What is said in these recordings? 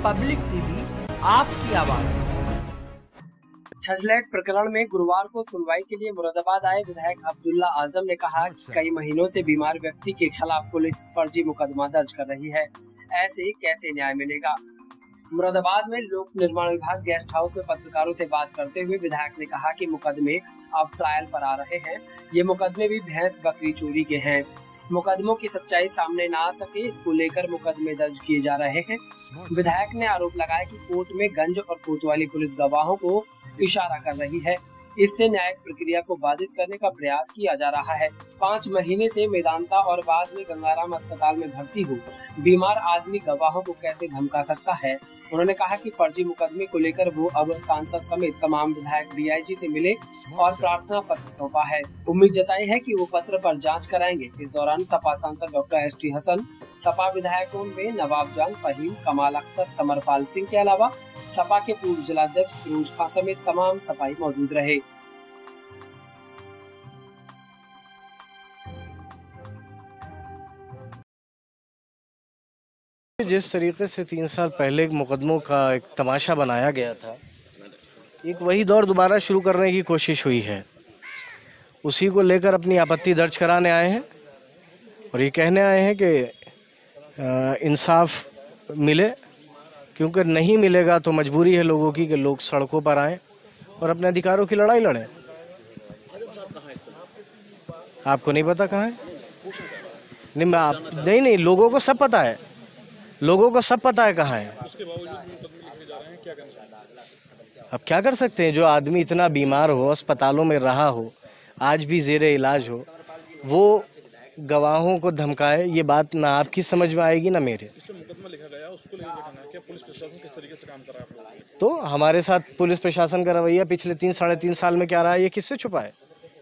Public TV, आपकी आवाज। छजलैट प्रकरण में गुरुवार को सुनवाई के लिए मुरादाबाद आए विधायक अब्दुल्ला आजम ने कहा कि कई महीनों से बीमार व्यक्ति के खिलाफ पुलिस फर्जी मुकदमा दर्ज कर रही है, ऐसे कैसे न्याय मिलेगा। मुरादाबाद में लोक निर्माण विभाग गेस्ट हाउस में पत्रकारों से बात करते हुए विधायक ने कहा कि मुकदमे अब ट्रायल पर आ रहे हैं। ये मुकदमे भी भैंस बकरी चोरी के हैं। मुकदमों की सच्चाई सामने ना आ सके, इसको लेकर मुकदमे दर्ज किए जा रहे हैं। विधायक ने आरोप लगाया कि कोर्ट में गंज और कोतवाली पुलिस गवाहों को इशारा कर रही है, इससे न्यायिक प्रक्रिया को बाधित करने का प्रयास किया जा रहा है। 5 महीने से मेदांता और बाद में गंगाराम अस्पताल में भर्ती हो बीमार आदमी गवाहों को कैसे धमका सकता है। उन्होंने कहा कि फर्जी मुकदमे को लेकर वो अब सांसद समेत तमाम विधायक डीआईजी से मिले और प्रार्थना पत्र सौंपा है। उम्मीद जताई है कि वो पत्र पर जांच कराएंगे। इस दौरान सपा सांसद डॉक्टर ST हसन, सपा विधायकों में नवाब जान, फहीम, कमाल अख्तर, समरपाल सिंह के अलावा सपा के पूर्व जिलाध्यक्ष फिरोज खान समेत तमाम सपाई मौजूद रहे। जिस तरीके से 3 साल पहले मुकदमों का एक तमाशा बनाया गया था, एक वही दौर दोबारा शुरू करने की कोशिश हुई है। उसी को लेकर अपनी आपत्ति दर्ज कराने आए हैं और ये कहने आए हैं कि इंसाफ मिले, क्योंकि नहीं मिलेगा तो मजबूरी है लोगों की कि लोग सड़कों पर आएं और अपने अधिकारों की लड़ाई लड़ें। आपको नहीं पता कहाँ है? नहीं, लोगों को सब पता है। लोगों को सब पता है कहाँ है। उसके बावजूद मुकदमे लिखे जा रहे हैं, क्या कर सकते हैं? अब क्या कर सकते हैं? जो आदमी इतना बीमार हो, अस्पतालों में रहा हो, आज भी ज़ेरे इलाज हो, वो गवाहों को धमकाए, ये बात ना आपकी समझ में आएगी ना मेरे। इस पर मुकदमा लिखा गया, उसको लेकर कहना है कि पुलिस प्रशासन किस तरीके से काम कर रहा है आप लोगों के? तो हमारे साथ पुलिस प्रशासन का रवैया पिछले 3-3.5 साल में क्या रहा है, ये किससे छुपा है?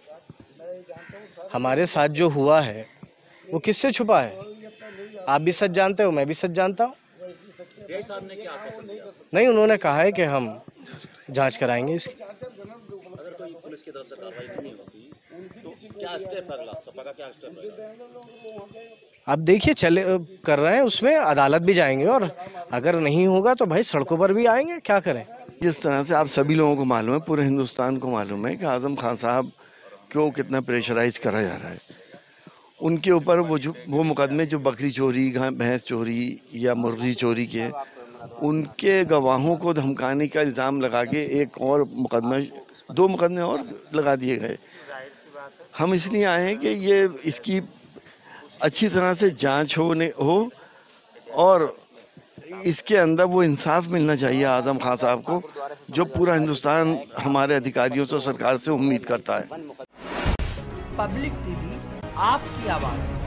हमारे साथ जो हुआ है वो किससे छुपा है? आप भी सच जानते हो, मैं भी सच जानता हूँ। साहब ने क्या आश्वासन दिया? नहीं, उन्होंने कहा है कि हम जांच कराएंगे इसकी। अगर कोई पुलिस की तरफ से कार्रवाई नहीं होती तो क्या स्टेप अगला, सपा का क्या स्टेप रहेगा? अब देखिए, चले कर रहे हैं, उसमें अदालत भी जाएंगे और अगर नहीं होगा तो भाई सड़कों पर भी आएंगे। क्या करें? जिस तरह से आप सभी लोगों को मालूम है, पूरे हिंदुस्तान को मालूम है कि आजम खान साहब क्यों कितना प्रेशराइज करा जा रहा है। उनके ऊपर वो मुकदमे जो बकरी चोरी, भैंस चोरी या मुर्गी चोरी के, उनके गवाहों को धमकाने का इल्ज़ाम लगा के एक और मुकदमा, 2 मुकदमे और लगा दिए गए। हम इसलिए आए हैं कि ये इसकी अच्छी तरह से जांच हो और इसके अंदर वो इंसाफ मिलना चाहिए आजम खान साहब को, जो पूरा हिंदुस्तान हमारे अधिकारियों से, सरकार से उम्मीद करता है। पब्लिक टीवी, आपकी आवाज।